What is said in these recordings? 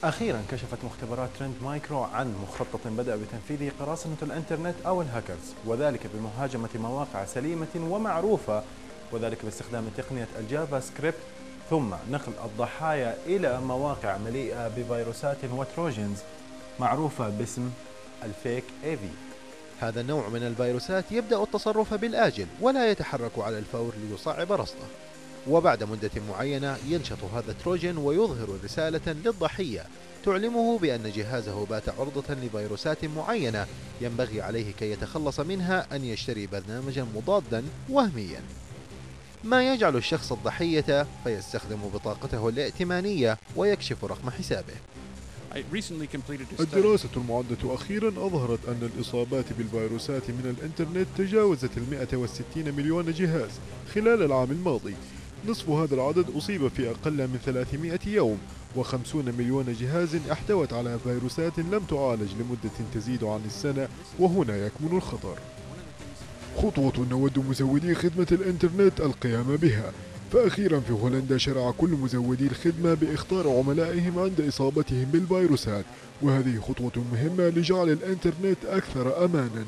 أخيرا كشفت مختبرات ترند مايكرو عن مخطط بدأ بتنفيذه قراصنة الإنترنت أو الهاكرز، وذلك بمهاجمة مواقع سليمة ومعروفة، وذلك باستخدام تقنية الجافا سكريبت، ثم نقل الضحايا إلى مواقع مليئة بفيروسات وتروجنز معروفة باسم الفيك ايفي. هذا النوع من الفيروسات يبدأ التصرف بالآجل ولا يتحرك على الفور ليصعب رصده، وبعد مدة معينة ينشط هذا التروجن ويظهر رسالة للضحية تعلمه بأن جهازه بات عرضة لفيروسات معينة ينبغي عليه كي يتخلص منها أن يشتري برنامجا مضادا وهميا، ما يجعل الشخص الضحية فيستخدم بطاقته الائتمانية ويكشف رقم حسابه. الدراسة المعدة أخيرا أظهرت أن الإصابات بالفيروسات من الإنترنت تجاوزت 160 مليون جهاز خلال العام الماضي. نصف هذا العدد أصيب في أقل من 300 يوم، و50 مليون جهاز احتوت على فيروسات لم تعالج لمدة تزيد عن السنة، وهنا يكمن الخطر. خطوة نود مزودي خدمة الإنترنت القيام بها، فأخيرا في هولندا شرع كل مزودي الخدمة بإخطار عملائهم عند إصابتهم بالفيروسات، وهذه خطوة مهمة لجعل الإنترنت أكثر أمانا.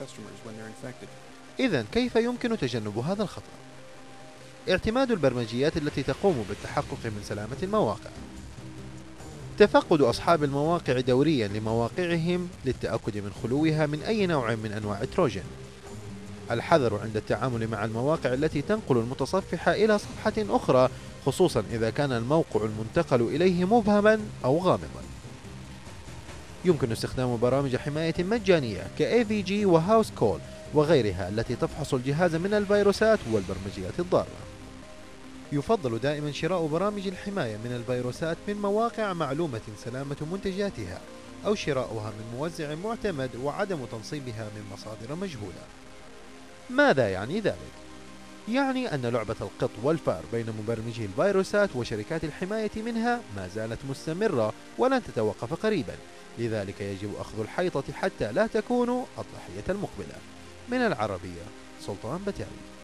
إذن كيف يمكن تجنب هذا الخطر؟ اعتماد البرمجيات التي تقوم بالتحقق من سلامة المواقع، تفقد أصحاب المواقع دوريا لمواقعهم للتأكد من خلوها من أي نوع من أنواع التروجن، الحذر عند التعامل مع المواقع التي تنقل المتصفح إلى صفحة أخرى خصوصا إذا كان الموقع المنتقل إليه مبهما أو غامضا. يمكن استخدام برامج حماية مجانية كAVG وهاوس كول وغيرها التي تفحص الجهاز من الفيروسات والبرمجيات الضارة. يفضل دائما شراء برامج الحماية من الفيروسات من مواقع معلومة سلامة منتجاتها، أو شراؤها من موزع معتمد وعدم تنصيبها من مصادر مجهولة. ماذا يعني ذلك؟ يعني أن لعبة القط والفار بين مبرمجي الفيروسات وشركات الحماية منها ما زالت مستمرة ولن تتوقف قريبا، لذلك يجب أخذ الحيطة حتى لا تكونوا الضحية المقبلة. من العربية، سلطان بتاوي.